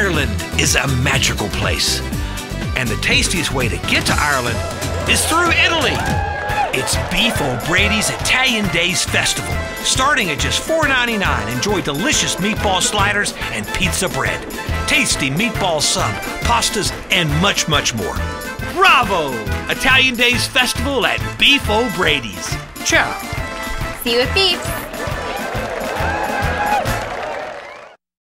Ireland is a magical place. And the tastiest way to get to Ireland is through Italy. It's Beef O'Brady's Italian Days Festival. Starting at just $4.99, enjoy delicious meatball sliders and pizza bread, tasty meatball sub, pastas, and much, much more. Bravo! Italian Days Festival at Beef O'Brady's. Ciao. See you at Beef's.